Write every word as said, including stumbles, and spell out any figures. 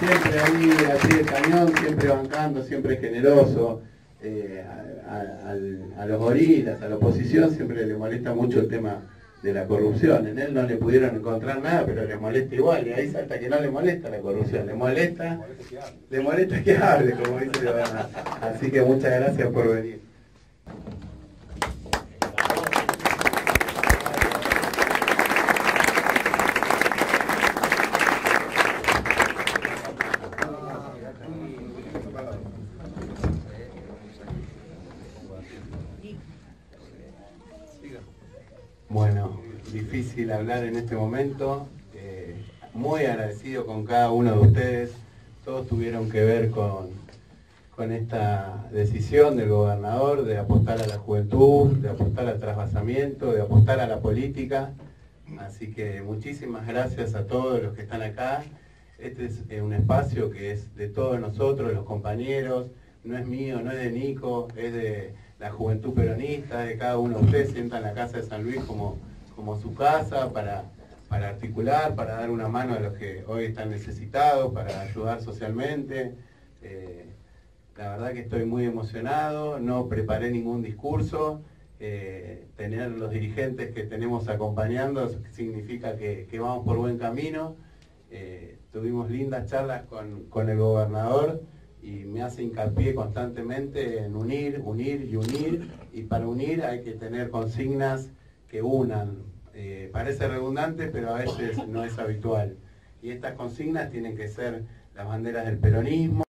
siempre ahí, al pie del cañón, siempre bancando, siempre generoso. Eh, a, a, a, a los gorilas, a la oposición, siempre le molesta mucho el tema de la corrupción. En él no le pudieron encontrar nada, pero le molesta igual. Y ahí salta que no le molesta la corrupción, le molesta, le molesta que hable, como dice el gobernador. Así que muchas gracias por venir. Bueno, difícil hablar en este momento, eh, muy agradecido con cada uno de ustedes, todos tuvieron que ver con, con esta decisión del gobernador de apostar a la juventud, de apostar al trasvasamiento, de apostar a la política, así que muchísimas gracias a todos los que están acá. Este es eh, un espacio que es de todos nosotros, los compañeros, no es mío, no es de Nico, es de la juventud peronista, de cada uno de ustedes. Sientan la Casa de San Luis como, como su casa para, para articular, para dar una mano a los que hoy están necesitados, para ayudar socialmente. Eh, la verdad que estoy muy emocionado, no preparé ningún discurso. Eh, tener los dirigentes que tenemos acompañando significa que, que vamos por buen camino. Eh, tuvimos lindas charlas con, con el gobernador y me hace hincapié constantemente en unir, unir y unir, y para unir hay que tener consignas que unan. Eh, parece redundante, pero a veces no es habitual. Y estas consignas tienen que ser las banderas del peronismo.